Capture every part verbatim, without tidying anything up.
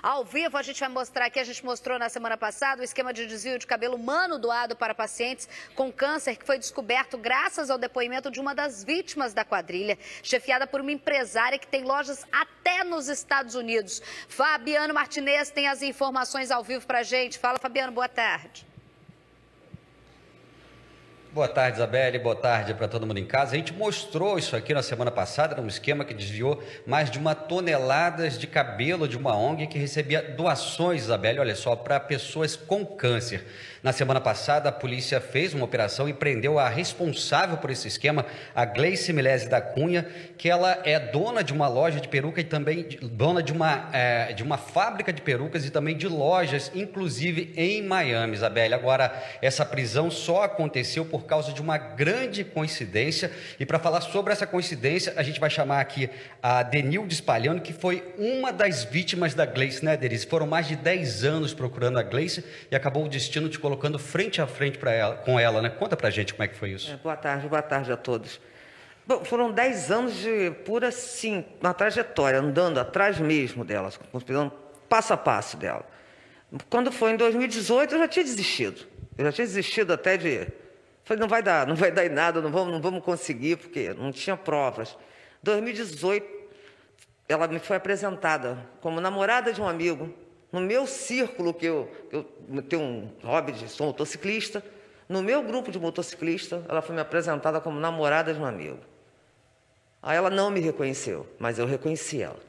Ao vivo, a gente vai mostrar aqui, a gente mostrou na semana passada o esquema de desvio de cabelo humano doado para pacientes com câncer que foi descoberto graças ao depoimento de uma das vítimas da quadrilha, chefiada por uma empresária que tem lojas até nos Estados Unidos. Fabiano Martinez tem as informações ao vivo pra gente. Fala, Fabiano, boa tarde. Boa tarde, Isabelle. Boa tarde para todo mundo em casa. A gente mostrou isso aqui na semana passada, num esquema que desviou mais de uma tonelada de cabelo de uma O N G que recebia doações, Isabelle, olha só, para pessoas com câncer. Na semana passada, a polícia fez uma operação e prendeu a responsável por esse esquema, a Gleice Milese da Cunha, que ela é dona de uma loja de peruca e também dona de uma, é, de uma fábrica de perucas e também de lojas, inclusive em Miami, Isabelle. Agora, essa prisão só aconteceu por causa de uma grande coincidência, e para falar sobre essa coincidência, a gente vai chamar aqui a Denilde Spaliano, que foi uma das vítimas da Gleice, né, Denise? Foram mais de dez anos procurando a Gleice e acabou o destino de colocando frente a frente para ela, com ela, né? Conta pra gente como é que foi isso. É, boa tarde, boa tarde a todos. Bom, foram dez anos de pura, sim, uma trajetória, andando atrás mesmo delas, conspirando passo a passo dela. Quando foi em dois mil e dezoito, eu já tinha desistido. Eu já tinha desistido até de... Falei, não vai dar, não vai dar em nada, não vamos, não vamos conseguir, porque não tinha provas. Em dois mil e dezoito, ela me foi apresentada como namorada de um amigo, no meu círculo, que eu, eu tenho um hobby de sou motociclista, no meu grupo de motociclista, ela foi me apresentada como namorada de um amigo. Aí ela não me reconheceu, mas eu reconheci ela.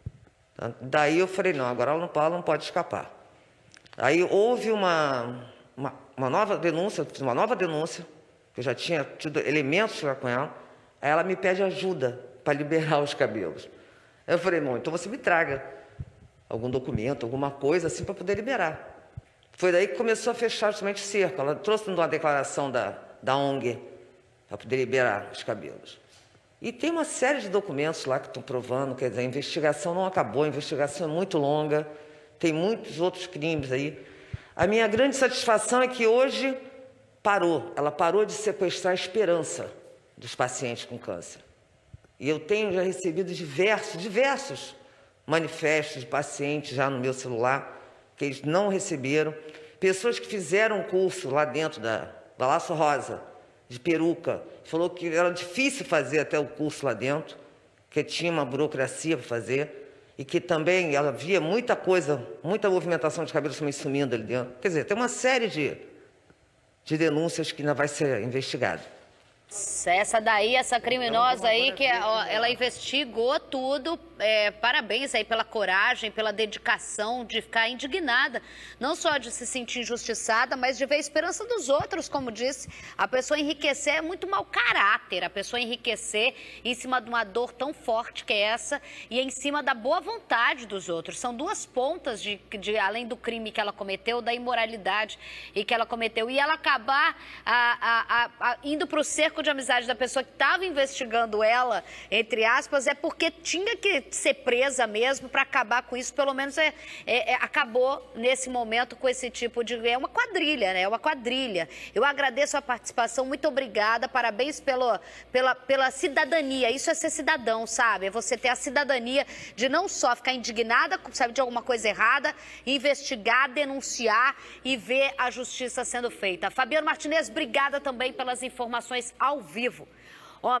Daí eu falei, não, agora ela não, ela não pode escapar. Aí houve uma... Uma, uma nova denúncia, fiz uma nova denúncia, que eu já tinha tido elementos com ela, aí ela me pede ajuda para liberar os cabelos. Aí eu falei, bom, então você me traga algum documento, alguma coisa assim para poder liberar. Foi daí que começou a fechar justamente o cerco. Ela trouxe uma declaração da, da O N G para poder liberar os cabelos. E tem uma série de documentos lá que estão provando, quer dizer, a investigação não acabou, a investigação é muito longa, tem muitos outros crimes aí. A minha grande satisfação é que hoje parou, ela parou de sequestrar a esperança dos pacientes com câncer. E eu tenho já recebido diversos, diversos manifestos de pacientes já no meu celular, que eles não receberam, pessoas que fizeram um curso lá dentro da, da Laço Rosa, de peruca, falou que era difícil fazer até o curso lá dentro, que tinha uma burocracia para fazer, e que também ela via muita coisa, muita movimentação de cabelo também sumindo ali dentro. Quer dizer, tem uma série de, de denúncias que ainda vai ser investigada. Essa daí, essa criminosa aí, que ó, ela investigou tudo, é, parabéns aí pela coragem, pela dedicação de ficar indignada, não só de se sentir injustiçada, mas de ver a esperança dos outros, como disse. A pessoa enriquecer é muito mau caráter, a pessoa enriquecer em cima de uma dor tão forte que é essa e em cima da boa vontade dos outros. São duas pontas, de, de além do crime que ela cometeu, da imoralidade e que ela cometeu. E ela acabar a, a, a, a, indo para o cerco de amizade da pessoa que estava investigando ela, entre aspas, é porque tinha que ser presa mesmo para acabar com isso. Pelo menos é, é, é, acabou nesse momento com esse tipo de... É uma quadrilha, né? É uma quadrilha. Eu agradeço a participação, muito obrigada, parabéns pelo, pela, pela cidadania. Isso é ser cidadão, sabe? É você ter a cidadania de não só ficar indignada, sabe, de alguma coisa errada, investigar, denunciar e ver a justiça sendo feita. Fabiano Martinez, obrigada também pelas informações ao vivo.